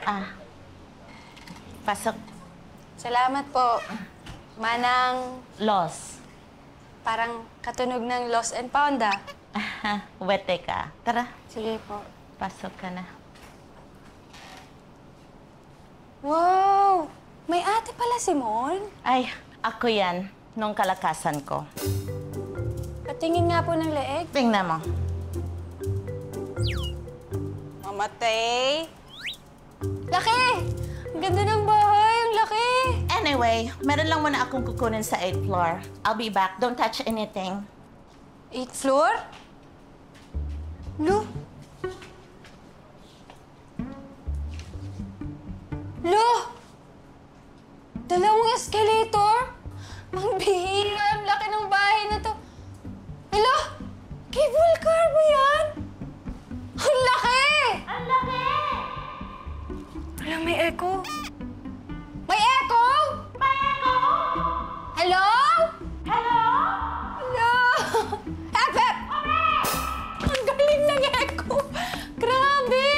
Ah, pasok. Salamat po. Manang Los. parang katunog ng Lost and Found, ah. Wete ka. Tara, Sige po. pasok ka na. Wow! May ate pala si Mon. Ay, ako yan, nung kalakasan ko. Patingin nga po ng leeg. Tingnan mo. Mamatay. Laki! Ang ganda ng bahay. Ang laki! Anyway, meron lang muna akong kukunin sa 8th floor. I'll be back. Don't touch anything. 8th floor? Lo? Lo! Dalawang escalator? Ang bihira. Ang laki ng bahay na to. Hello? Cable car ba yan? Ang laki! Ang laki! Alam, may echo. May echo? May echo! Hello? Hello? Hello? Hep, hep! Ang galing ng echo. Grabe!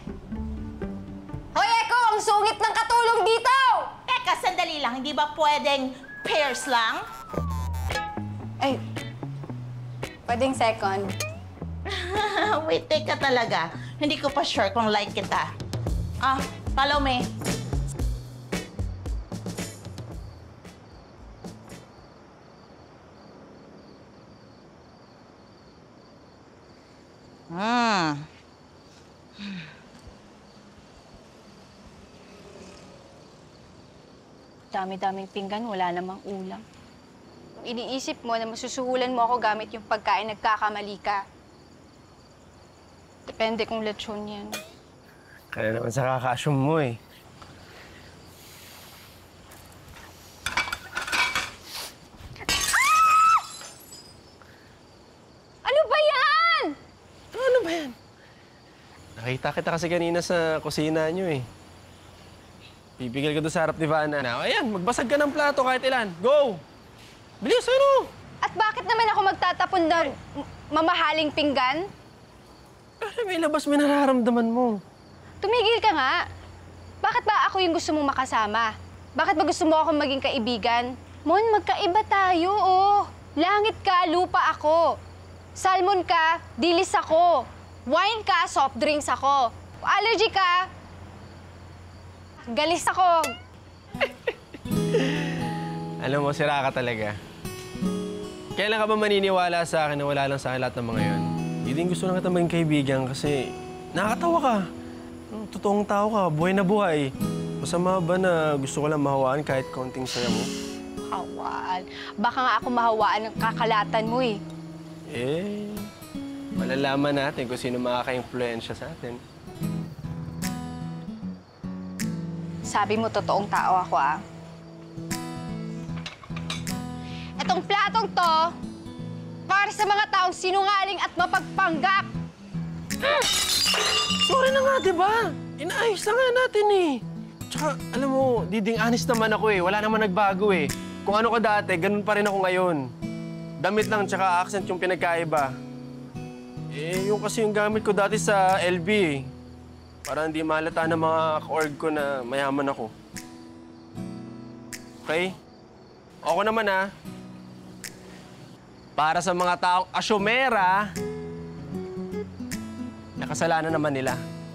Hoy, echo! Ang sungit ng katulong dito! Teka, sandali lang. Hindi ba pwedeng pairs lang? Ay, pwedeng second. Wait, teka talaga. Hindi ko pa sure kung like kita. Ah, follow me. Dami-daming pinggan, wala namang ulam. Iniisip mo na masusuhulan mo ako gamit yung pagkain, nagkakamali ka. Depende kung lechon yan. Kaya naman sa kakasyong mo eh. Ano ba yan? Ano ba yan? Nakita kita kasi kanina sa kusina nyo eh. Pipigil ka doon sa harap ni Vanna. Ayan, magbasag ka ng plato kahit ilan. Go! Bilis, ano? At bakit naman ako magtatapon ng mamahaling pinggan? May labas may nararamdaman mo. Tumigil ka nga. Bakit ba ako yung gusto mong makasama? Bakit ba gusto mo akong maging kaibigan? Mon, magkaiba tayo, oh. Langit ka, lupa ako. Salmon ka, dilis ako. Wine ka, soft drinks ako. Allergy ka, galis ako. Alam mo, sira ka talaga. Kailan ka ba maniniwala sa akin na wala lang sa akin lahat ng mga yun? Hindi din gusto lang kita maging kaibigan kasi nakakatawa ka. Totoong tao ka, buhay na buhay. Masama ba na gusto ko lang mahawaan kahit konting saya mo? Hawaan. Baka nga ako mahawaan ng kakalatan mo eh. Eh, malalaman natin kung sino makaka-influensya sa atin. Sabi mo, totoong tao ako, ah. Itong platong to, para sa mga taong sinungaling at mapagpanggap. Sorry na nga, di ba? Inaayos na nga natin eh. Tsaka, alam mo, diding honest naman ako eh. Wala naman nagbago eh. Kung ano ka dati, ganun pa rin ako ngayon. Damit lang tsaka accent yung pinagkaiba. Eh, yung kasi yung gamit ko dati sa LB eh. Para hindi malata ng mga ka-org ko na mayaman ako. Okay? Ako naman ah. Para sa mga taong asyomera, nakasalanan naman nila.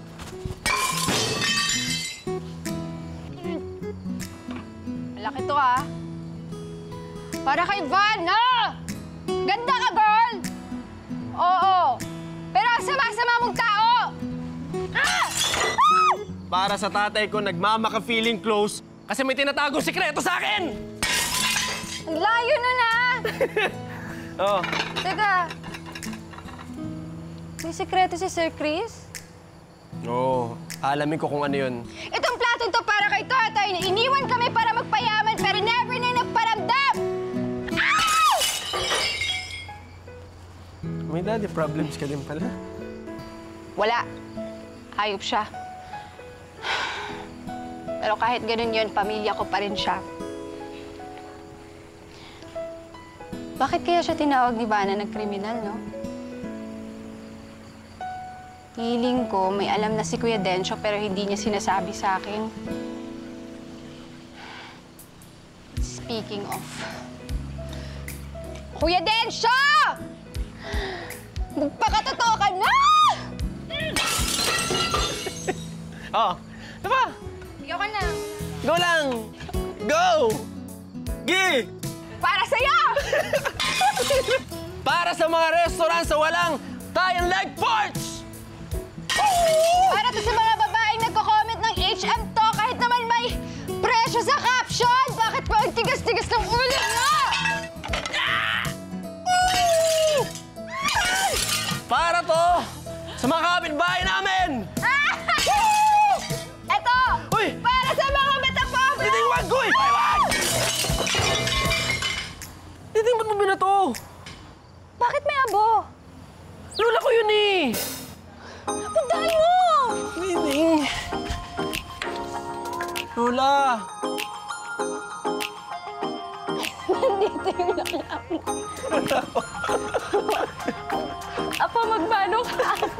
Malaki to, ah. Para kay Vanna! Ganda ka, girl! Oo. Pero ang sama-sama mong tao! Ah! Para sa tatay ko, nagmamaka-feeling close kasi may tinatagong sikreto sa akin! Ang layo nun, ah! Oh. Teka. May sekreto si Sir Chris? Oo, alamin ko kung ano yun. Itong platong to para kay tatay na iniwan kami para magpayaman pero never na nagparamdam! Ah! May daddy problems ka din pala. Wala. Hayop siya. Pero kahit ganun yun, pamilya ko pa rin siya. Bakit kaya siya tinawag ni Vanna na kriminal, no? Hiling ko, may alam na si Kuya Dencho pero hindi niya sinasabi sa akin. Speaking of... Kuya Dencho! Magpakatotoo ka na! Oh, diba? Ayoko na. Go lang! Go! Gi! Para sa'yo! Para sa mga restaurant sa walang thigh and leg porch! Para to sa mga babaeng nagko-comment ng HM to kahit naman may presyo sa caption! Bakit pa ang tigas-tigas ng ulo mo? Para to sa mga kapitbahay namin! Eto! Uy! Para sa mga metapobre! Titing, wag ko eh! Ay, wag! Titing, ba't mo binato? Bakit may abo? Lola ko yun eh! Puntahan mo! Titing! Lola! Nandito yung lalaki. Apa, magmano ka?